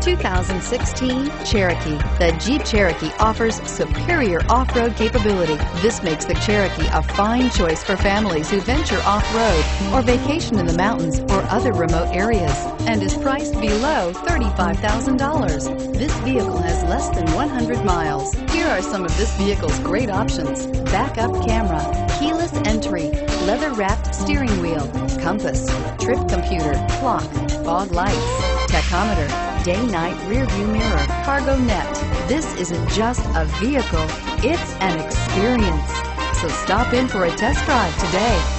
2016 Cherokee. The Jeep Cherokee offers superior off-road capability. This makes the Cherokee a fine choice for families who venture off-road or vacation in the mountains or other remote areas, and is priced below $35,000. This vehicle has less than 100 miles. Here are some of this vehicle's great options: backup camera, keyless entry, leather-wrapped steering wheel, compass, trip computer, clock, fog lights, tachometer, day-night rear-view mirror, cargo net. This isn't just a vehicle, it's an experience. So stop in for a test drive today.